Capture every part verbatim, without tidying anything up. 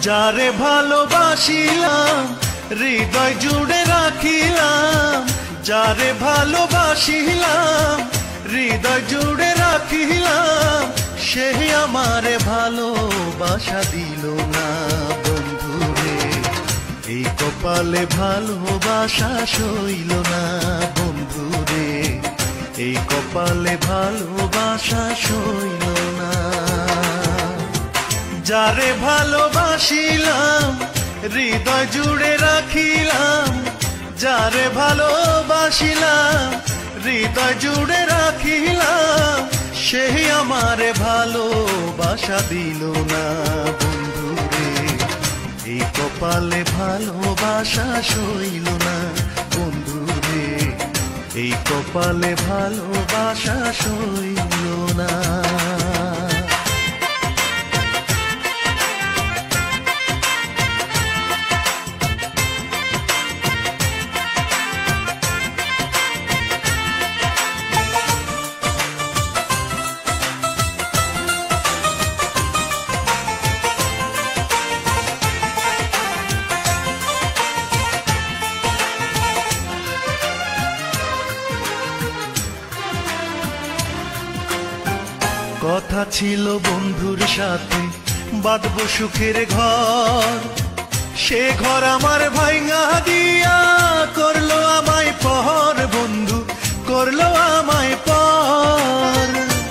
যারে ভালোবাসিলাম হৃদয় জুড়ে রাখিলাম, যারে ভালোবাসিলাম হৃদয় জুড়ে রাখিলাম, সে আমারে ভালোবাসা দিল না বন্ধুরে। এই কপালে ভালোবাসা সইল না বন্ধুরে, এই কপালে ভালোবাসা সইল না। যারে ভালোবাসিলাম হৃদয় জুড়ে রাখিলাম, যারে ভালোবাসিলাম হৃদয় জুড়ে রাখিলাম, সে আমারে ভালোবাসা দিল না বন্ধুরে। এই কপালে ভালোবাসা সইল না বন্ধুরে, এই কপালে ভালোবাসা সইল না। কথা ছিল বন্ধুর সাথে বাঁধবো সুখের ঘর, সে ঘর আমার ভাঙা দিয়া করলো আমায় পর বন্ধু, করলো আমায় পর।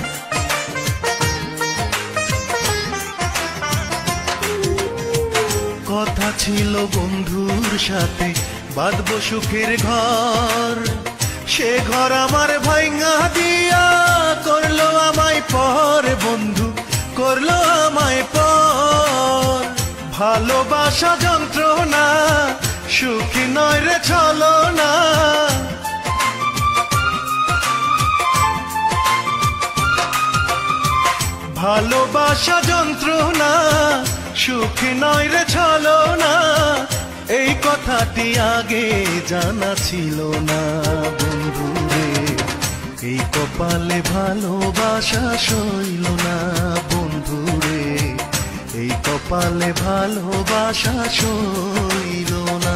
কথা ছিল বন্ধুর সাথে বাঁধবো সুখের ঘর, সে ঘর আমার ভাঙা দিয়া করলো আমায় পর বন্ধু, করলো আমায় পর। ভালোবাসা যন্ত্রণা সুখী নয় রে ছলনা, ভালোবাসা যন্ত্রণা সুখী নয় রে ছলনা, এই কথাটি আগে জানা ছিল না বন্ধুরে। এই কপালে ভালোবাসা সইল না বন্ধুরে, এই কপালে ভালোবাসা সইল না।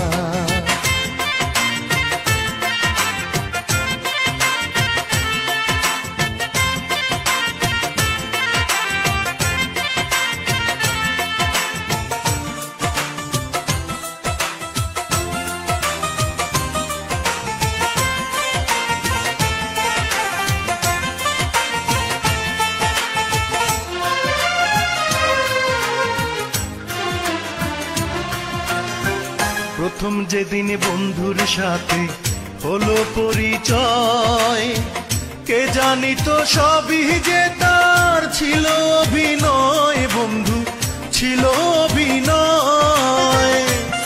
প্রথম যেদিন বন্ধুর সাথে হলো পরিচয়, কে জানিত সবই যে তার ছিল অভিনয় বন্ধু, ছিল অভিনয়।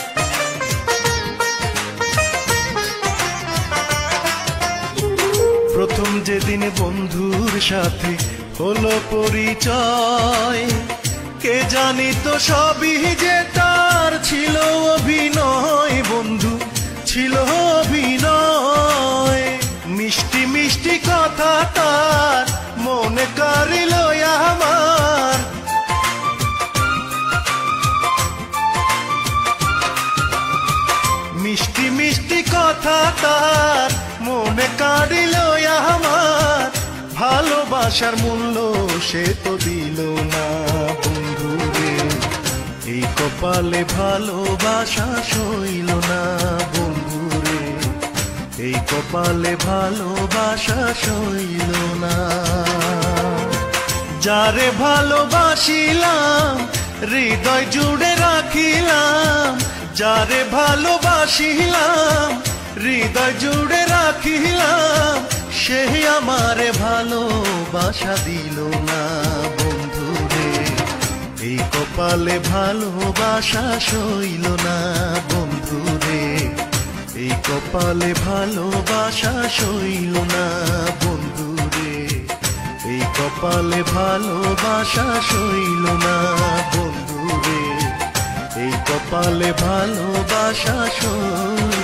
প্রথম যেদিন বন্ধুর সাথে হলো পরিচয়, কে জানিত সবই যে তার ছিল অভিনয় বন্ধু, ছিল অভিনয়। মিষ্টি মিষ্টি কথা তার মনে কারিল আমার, মিষ্টি মিষ্টি কথা তার মনে কারিল আমার। ভালোবাসার মূল্য সে তো দিল না বন্ধুরে, এই কপালে ভালোবাসা সইল না বন্ধুরে, এই কপালে ভালোবাসা সইল না। যারে ভালোবাসিলাম হৃদয় জুড়ে রাখিলাম, যারে ভালোবাসিলাম হৃদয় জুড়ে রাখিলাম, সে আমারে ভালোবাসা দিল না বন্ধুরে। এই কপালে ভালোবাসা সইল না বন্ধুরে, এই কপালে ভালোবাসা সইল না বন্ধুরে, এই কপালে ভালোবাসা সইল না বন্ধুরে, এই কপালে ভালোবাসা সইল